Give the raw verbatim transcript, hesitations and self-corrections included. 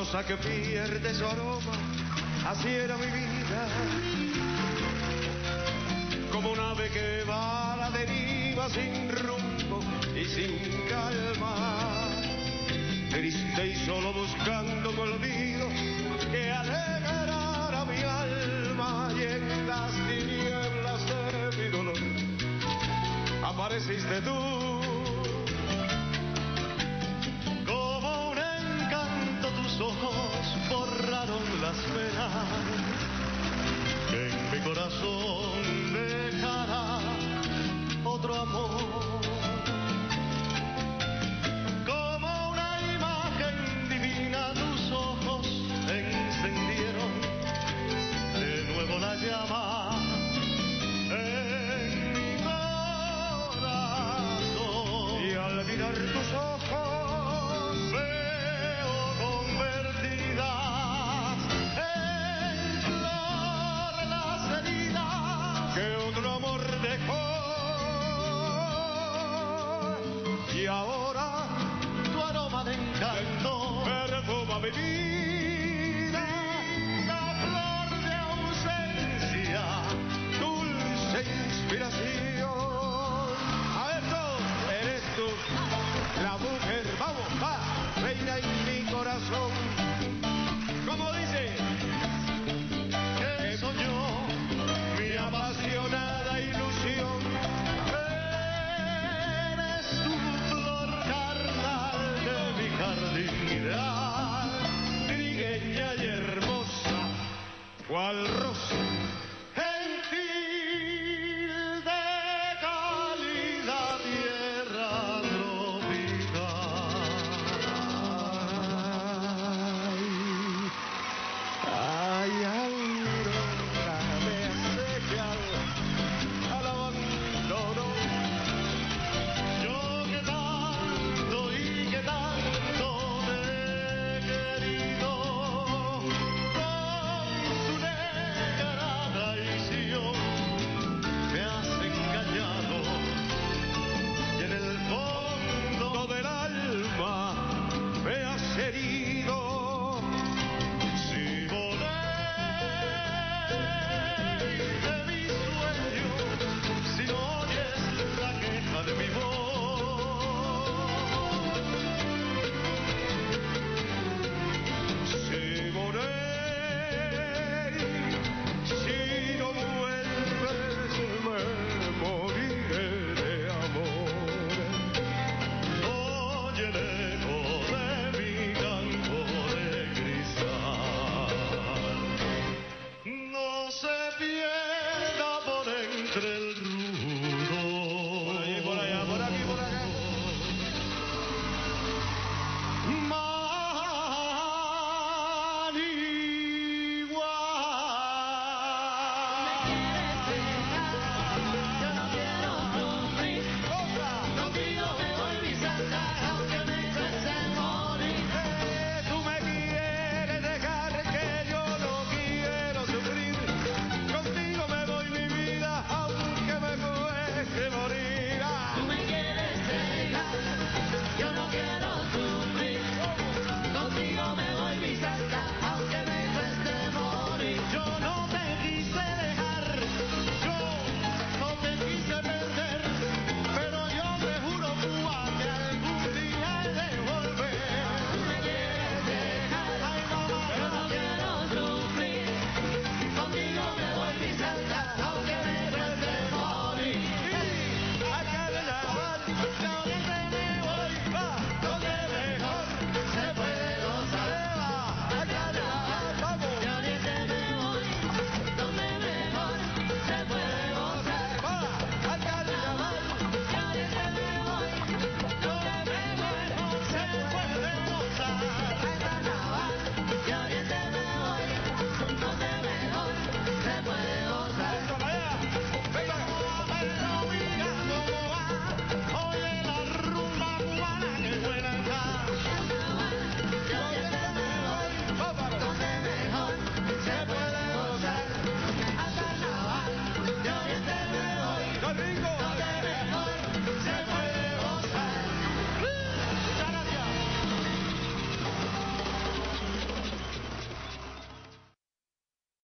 rosa que pierde su aroma, así era mi vida. Como un ave que va a la deriva sin rumbo y sin calma, triste y solo buscando tu olvido que alegrara mi alma. Y en las tinieblas de mi dolor apareciste tú, como un encanto. Tus ojos borraron las penas que en mi corazón dejará otro amor. Como una imagen divina tus ojos encendieron de nuevo la llama en mi corazón. Y al mirar tus ojos veo convertidas en flor las heridas que otro amor dejó. Y ahora tu aroma de encanto perfuma mi vida, la flor de ausencia, dulce inspiración. A ver, tú, eres tú, la mujer, vamos, va, reina en mi corazón. ¿Cómo dice? Que soy yo, mi apasionada ilusión. Eres tu flor carnal de mi jardín ideal, trigueña y hermosa, cual rosa gentil de cálida tierra tropical. Ay, aurora me acecha al abandono. Yo que tanto y que tanto te he querido, con tu negra traición me has engañado y en el fondo del alma me has herido. Si volé de mi sueño, si no oyes la queja de mi voz, si volé, si no vuelves me moriré de amor. Oye el eco de mi canto de cristal, no se pierda por entre